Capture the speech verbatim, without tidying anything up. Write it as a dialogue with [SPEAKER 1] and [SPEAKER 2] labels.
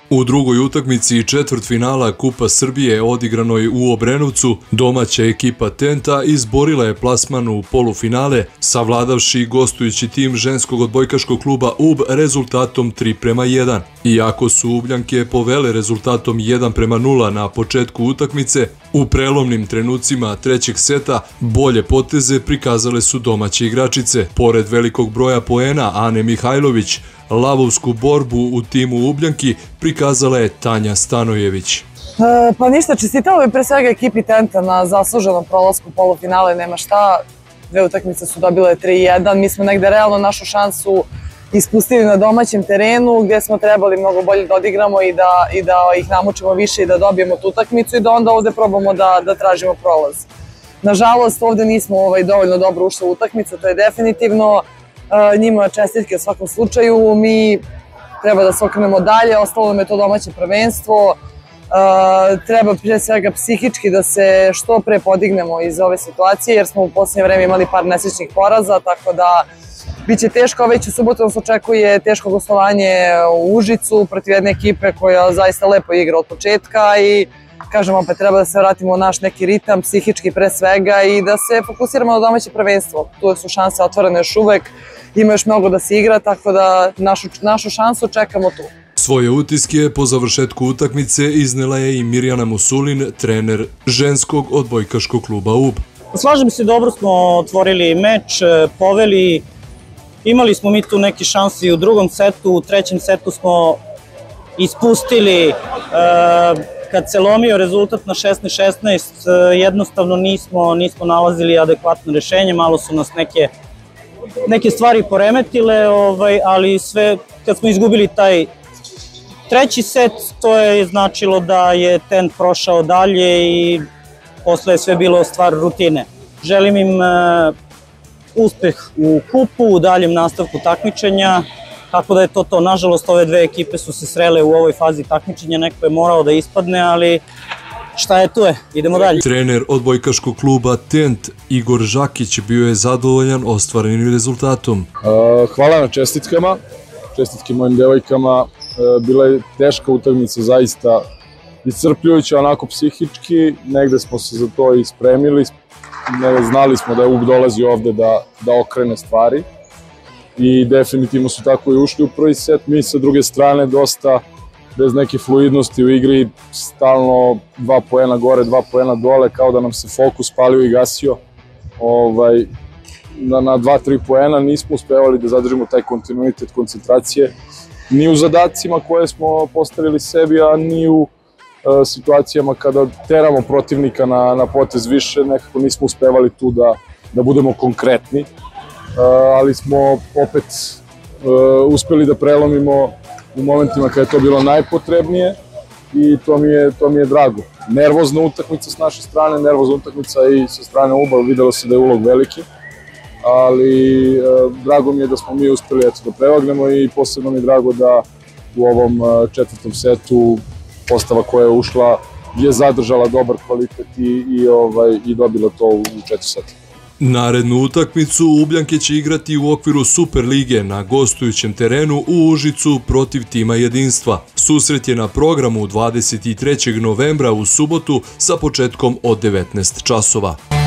[SPEAKER 1] U drugoj utakmici četvrtfinala Kupa Srbije odigranoj u Obrenovcu, domaća ekipa Tenta izborila je plasman u polufinale, savladavši gostujući tim ženskog odbojkaškog kluba U B rezultatom tri prema jedan. Iako su Ubljanke povele rezultatom jedan prema nula na početku utakmice, u prelomnim trenucima trećeg seta bolje poteze prikazale su domaće igračice. Pored velikog broja poena Ane Mihajlović, lavovsku borbu u timu Ubljanki prikazala je Tanja Stanojević.
[SPEAKER 2] Pa ništa, čestitala bi pre svega ekipi Tenta na zasluženom prolasku polufinale, nema šta. Dve utakmice su dobile tri jedan, mi smo negde realno našu šansu ispustili na domaćem terenu gdje smo trebali mnogo bolje da odigramo i da, i da ih namučimo više i da dobijemo tu utakmicu i da onda ovde probamo da, da tražimo prolaz. Nažalost, ovde nismo ovaj, dovoljno dobro ušli u utakmicu, to je definitivno. Njima čestitke u svakom slučaju, mi treba da se okrenemo dalje, ostalo nam je to domaće prvenstvo, treba prije svega psihički da se što pre podignemo iz ove situacije jer smo u posljednje vreme imali par nesrećnih poraza, tako da biće teško, već u subotu nas očekuje teško gostovanje u Užicu protiv jedne ekipe koja zaista lepo igra od početka i kažem opet treba da se vratimo u naš neki ritam, psihički pre svega i da se fokusiramo na domaće prvenstvo. Tu su šanse otvorene još uvek, ima još mnogo da se igra, tako da našu, našu šansu čekamo tu.
[SPEAKER 1] Svoje utiske po završetku utakmice iznela je i Mirjana Musulin, trener ženskog odbojkaškog kluba U B.
[SPEAKER 3] Slažem se, dobro smo otvorili meč, poveli, imali smo mi tu neki šansi i u drugom setu, u trećem setu smo ispustili, kad se lomio rezultat na šesnaest šesnaest, jednostavno nismo, nismo nalazili adekvatno rešenje, malo su nas neke, neke stvari poremetile, ovaj, ali sve, kad smo izgubili taj treći set, to je značilo da je Tent prošao dalje i posle je sve bilo stvar rutine. Želim im uh, uspeh u kupu, u daljem nastavku takmičenja, tako da je to to. Nažalost, ove dve ekipe su se srele u ovoj fazi takmičenja, neko je morao da ispadne, ali šta je tu je, idemo dalje.
[SPEAKER 1] Trener odbojkaškog kluba Tent, Igor Žakić, bio je zadovoljan ostvarenim rezultatom.
[SPEAKER 4] Uh, hvala na čestitkama, čestitke mojim devojkama. Bila je teška utakmica, zaista iscrpljujuća, onako psihički, negde smo se za to i spremili, znali smo da je U B dolazi ovde da, da okrene stvari i definitivno su tako i ušli u prvi set. Mi sa druge strane dosta bez neke fluidnosti u igri, stalno dva poena gore, dva poena dole, kao da nam se fokus palio i gasio. Ovaj, na, na dva, tri poena nismo uspevali da zadržimo taj kontinuitet koncentracije, ni u zadacima koje smo postavili sebi, a ni u e, situacijama kada teramo protivnika na, na potez više, nekako nismo uspevali tu da, da budemo konkretni, e, ali smo opet e, uspeli da prelomimo u momentima kada je to bilo najpotrebnije i to mi je, to mi je drago. Nervozna utakmica s naše strane, nervozna utakmica i sa strane U B A, videlo se da je ulog veliki, ali e, drago mi je da smo mi uspeli eto, da prevagnemo i posebno mi je drago da u ovom e, četvrtom setu postava koja je ušla je zadržala dobar kvalitet i, i, ovaj, i dobila to u četiri seta.
[SPEAKER 1] Narednu utakmicu Ubljanke će igrati u okviru Super lige na gostujućem terenu u Užicu protiv tima Jedinstva. Susret je na programu dvadeset trećeg novembra u subotu sa početkom od devetnaest časova.